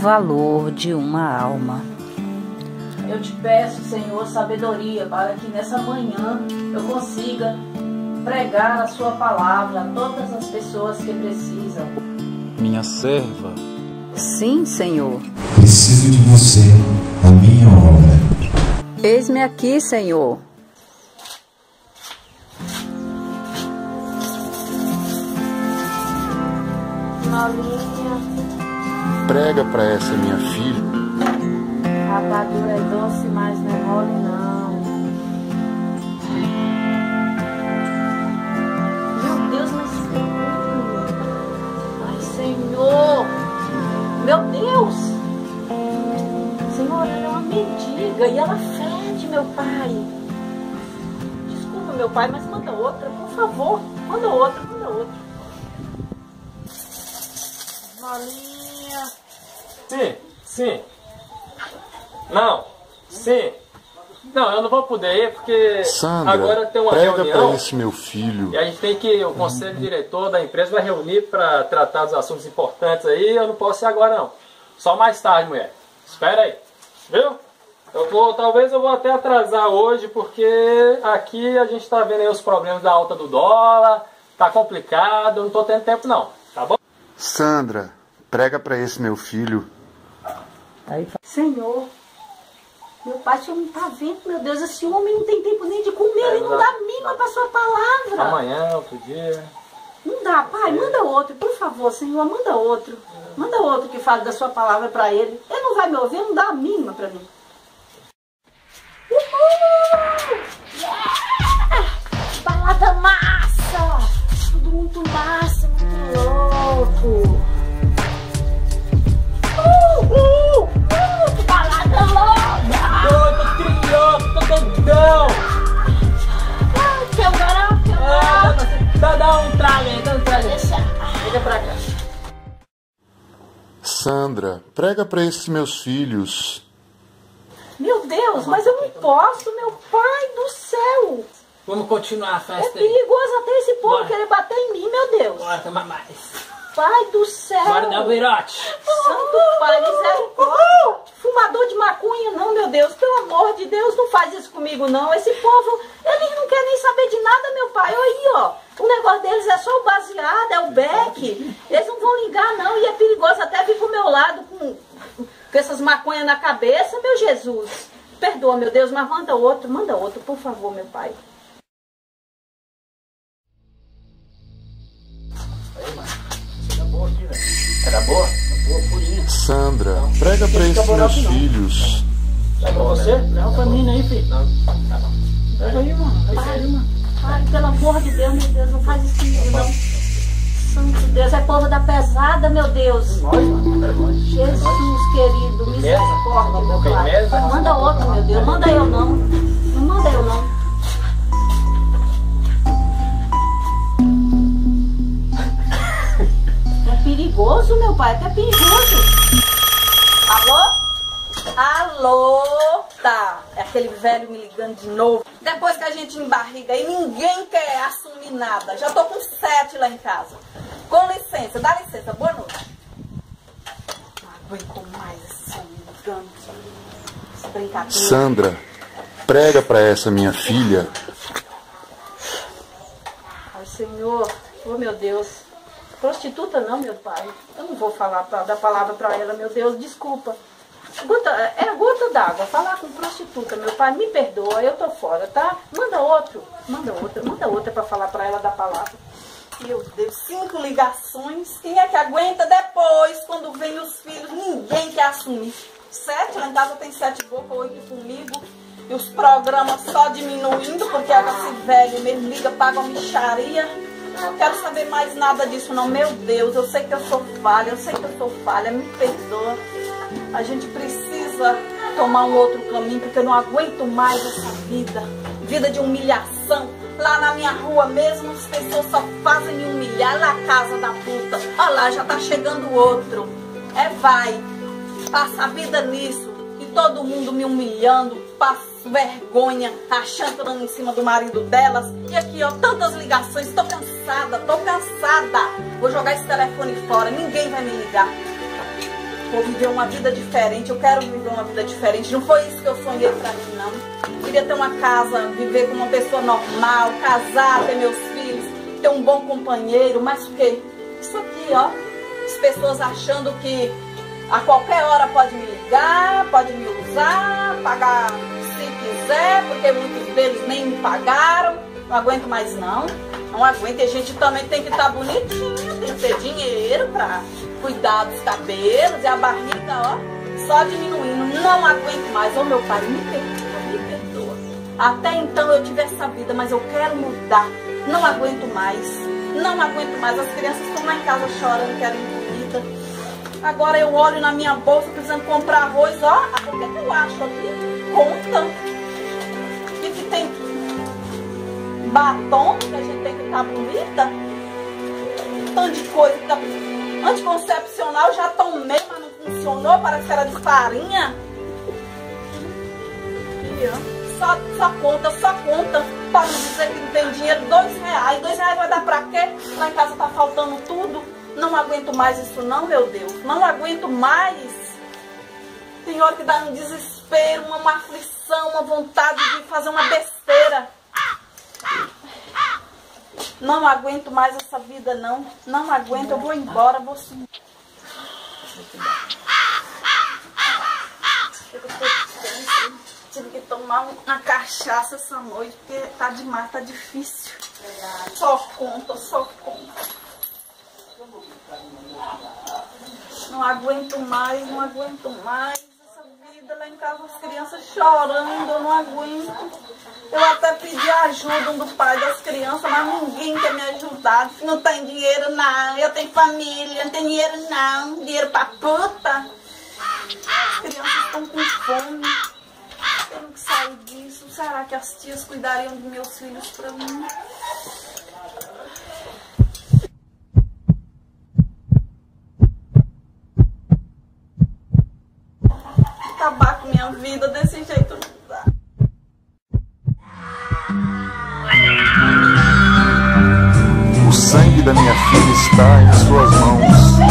valor de uma alma. Eu te peço, Senhor, sabedoria para que nessa manhã eu consiga pregar a sua palavra a todas as pessoas que precisam. Minha serva. Sim, Senhor. Preciso de você, a minha obra. Eis-me aqui, Senhor. Malinha, Prega para essa minha filha. rapadura é doce, mas não é mole não. Meu Deus, mas... Ai, Senhor! Meu Deus! Senhor, ela é uma mendiga e ela fede, meu pai. Desculpa, meu pai, mas manda outra, por favor. Manda outra, manda outra. Malinha. Sim, sim. Não, sim. Não, eu não vou poder ir porque Sandra, agora tem uma prega reunião para esse meu filho. e a gente tem que, o conselho diretor da empresa vai reunir para tratar dos assuntos importantes aí. Eu não posso ir agora não. Só mais tarde, mulher. Espera aí, viu? Talvez eu vou até atrasar hoje porque aqui a gente está vendo aí os problemas da alta do dólar. Tá complicado, eu não tô tendo tempo não, tá bom? Sandra, prega para esse meu filho. Senhor, meu pai, o senhor não tá vendo, meu Deus, esse homem não tem tempo nem de comer, ele não dá mínima pra sua palavra. Amanhã, outro dia. Não dá, pai, manda outro, por favor, Senhor, manda outro. Manda outro que fale da sua palavra pra ele. Ele não vai me ouvir, não dá a mínima pra mim. Uhul! Yeah! Balada massa! Tudo muito massa, muito louco. Que balada louca! Doido, criança, tô doidão! Que eu garanto, Dá um trago aí, dá um trago aí. Fica pra cá. Sandra, prega para esses meus filhos. Meu Deus, mas eu não posso, meu pai do céu! Vamos continuar a É festa aí. perigoso até esse povo Bora. querer bater em mim, meu Deus! Bora tomar mais. Pai do céu! Bora dar o virote. Santo Pai, misericórdia! Fumador de maconha, não, meu Deus, pelo amor de Deus, não faz isso comigo, não. Esse povo, eles não querem nem saber de nada, meu pai. Olha aí, ó. O negócio deles é só o baseado, é o beck. Eles não vão ligar, não. E é perigoso até vir pro meu lado com essas maconhas na cabeça, meu Jesus. Perdoa, meu Deus, mas manda outro, por favor, meu pai. Era boa? Boa, purinha. Sandra, prega para esses meus filhos. É pra você? Não, pra mim, nem, filho. Não, tá bom. Pega aí, mano. Pega aí, mano. Pai, pelo amor de Deus, meu Deus, não faz isso comigo, não. Santo Deus, é povo da pesada, meu Deus. Nós, mano, é nós. Jesus, querido, misericórdia, meu Tem pai. mesa? Manda outro, meu Deus. Manda eu não. Não manda eu não. É perigoso, meu pai. É perigoso. Alô? Alô? Tá. É aquele velho me ligando de novo. Depois que a gente embarriga e ninguém quer assumir nada. Já tô com 7 lá em casa. Com licença, dá licença. Boa noite. Não aguento mais esse homem ligando. Essa brincadeira. Sandra, prega para essa minha filha. Ai, Senhor. Oh, meu Deus. Prostituta não, meu pai. Eu não vou falar dar palavra pra ela, meu Deus. Desculpa. Gota d'água. Falar com prostituta, meu pai. Me perdoa, eu tô fora, tá? Manda outra pra falar pra ela da palavra. Meu Deus, 5 ligações. Quem é que aguenta depois, quando vem os filhos? Ninguém quer assumir. 7, lá em casa tem 7 bocas, 8 comigo. E os programas só diminuindo, porque esse velho mesmo liga, paga uma mixaria. Não quero saber mais nada disso, não. Meu Deus, eu sei que eu sou falha, me perdoa. A gente precisa tomar um outro caminho, porque eu não aguento mais essa vida. Vida de humilhação. Lá na minha rua mesmo, as pessoas só fazem me humilhar. Lá na casa da puta. Olha lá, já tá chegando outro. Vai. Passa a vida nisso. E todo mundo me humilhando. Passo vergonha, achando que eu tô em cima do marido delas. E aqui, ó, tantas ligações. Tô cansada. Vou jogar esse telefone fora. Ninguém vai me ligar. vou viver uma vida diferente, eu quero viver uma vida diferente. Não foi isso que eu sonhei pra mim, não. Queria ter uma casa, viver como uma pessoa normal, casar, ter meus filhos, ter um bom companheiro, mas o quê? Isso aqui, ó, as pessoas achando que a qualquer hora pode me ligar, pode me usar, pagar se quiser, porque muitos deles nem me pagaram. Não aguento mais não, não aguento. E a gente também tem que estar bonitinha, tem que ter dinheiro pra cuidar dos cabelos e a barriga, ó, só diminuindo. Não aguento mais. Ô meu pai, me perdoa. Até então eu tive essa vida, mas eu quero mudar. Não aguento mais. Não aguento mais. As crianças estão lá em casa chorando, querem comida. Agora eu olho na minha bolsa precisando comprar arroz, ó. O que eu acho aqui? Conta. O que tem? Batom, que a gente tem que ficar bonita. Tanto de coisa que tá... Anticoncepcional já tomei, mas não funcionou. Parece que era de farinha. Aqui, ó. Só conta. Para não dizer que não tem dinheiro. R$2. R$2 vai dar pra quê? Lá em casa tá faltando tudo. Não aguento mais isso não, meu Deus. Não aguento mais. Tem hora que dá um desespero, uma aflição, uma vontade de fazer uma besteira. Não aguento mais essa vida não. Não aguento, eu vou embora, vou sumir. Tive que tomar uma cachaça essa noite, porque tá demais, tá difícil. Só conta. Não aguento mais essa vida lá em casa, as crianças chorando, eu não aguento. Eu até pedi ajuda do pai das crianças, mas ninguém quer me ajudar. Não tem dinheiro não, eu tenho família, não tem dinheiro não, dinheiro pra puta. As crianças estão com fome, tenho que sair disso. Será que as tias cuidariam dos meus filhos pra mim? Acabar com minha vida desse jeito não dá. O sangue da minha filha está em suas mãos.